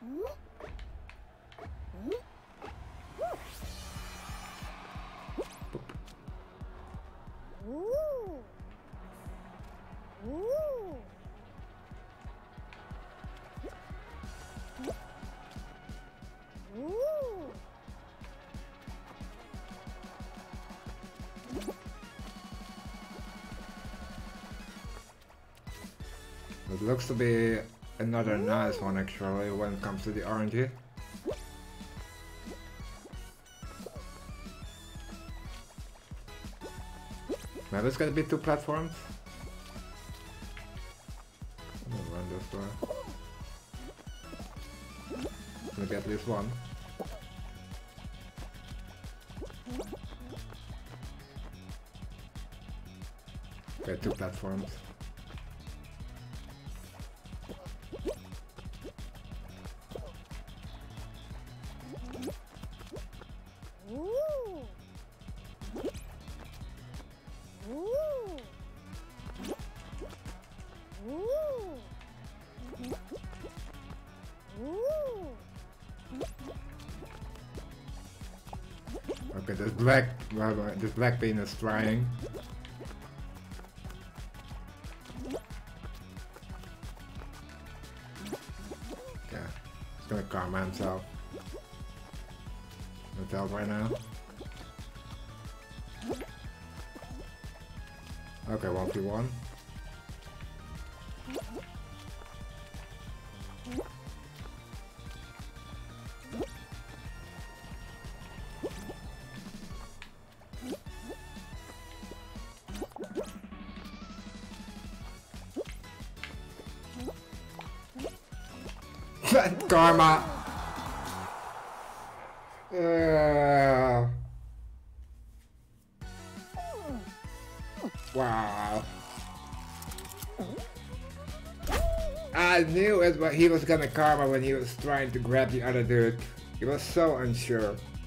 It looks to be another nice one actually when it comes to the RNG. Maybe it's gonna be 2 platforms. I'm gonna run this way. Maybe at least one. Okay, 2 platforms. Okay, this black bean is trying. Yeah, he's gonna karma himself. No tell right now. Okay, 1v1. Karma! Wow. I knew it, but he was gonna karma when he was trying to grab the other dude. He was so unsure.